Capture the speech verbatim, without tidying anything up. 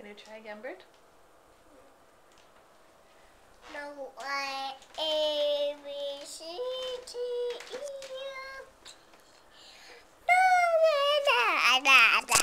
Can you try again, Bert? No, I A B C D E F. Da, da, da, da.